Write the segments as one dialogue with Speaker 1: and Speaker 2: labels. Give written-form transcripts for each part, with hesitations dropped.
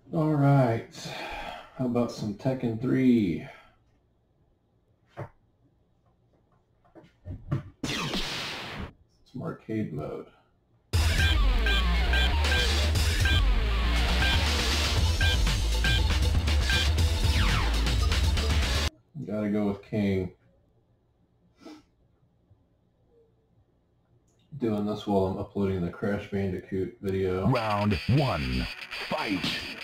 Speaker 1: Alright, how about some Tekken 3? Some arcade mode. Gotta go with King. Doing this while I'm uploading the Crash Bandicoot video.
Speaker 2: Round 1, fight!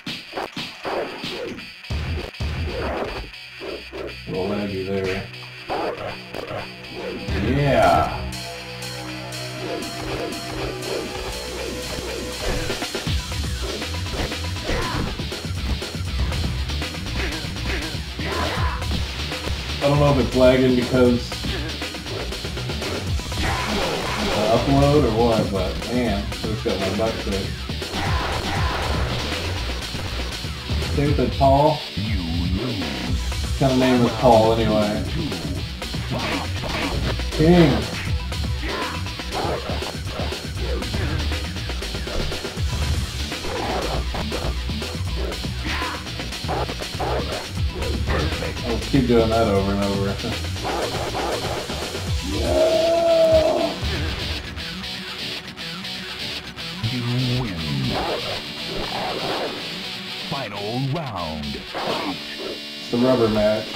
Speaker 1: A little laggy there. Yeah! I don't know if it's lagging because upload or what, but man, I just got my butt kicked. Stupid Paul.
Speaker 2: You lose.
Speaker 1: What kind of name is Paul anyway? King. I'll keep doing that over and over.
Speaker 2: You win. Final round. Fight.
Speaker 1: It's the rubber match.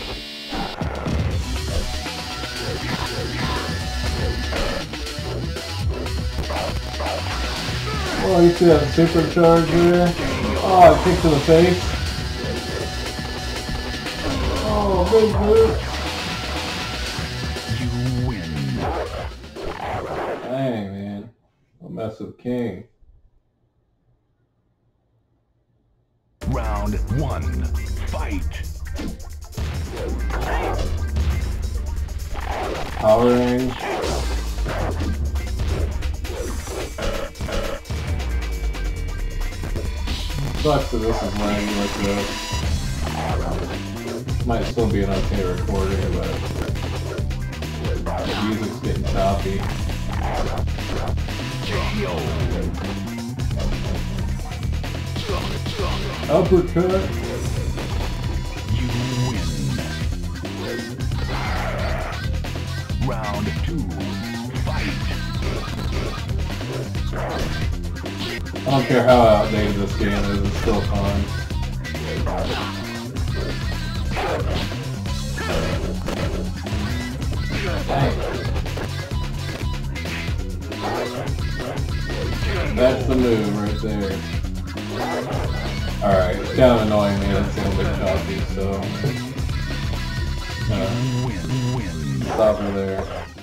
Speaker 1: Oh, you see that supercharge there? Oh, it kicked to the face. Oh, big boot.
Speaker 2: You win.
Speaker 1: Dang, man. I'll mess with King.
Speaker 2: Round 1, fight!
Speaker 1: Power range. Sucks that this is laggy like this. Might still be an okay recording, but the music's getting choppy. Uppercut.
Speaker 2: You win. Round 2, fight!
Speaker 1: I don't care how outdated this game is, it's still fun. Dang. That's the move right there. Alright, it's kind of annoying me, that's a little bit choppy, so...
Speaker 2: Win.
Speaker 1: Stop her there.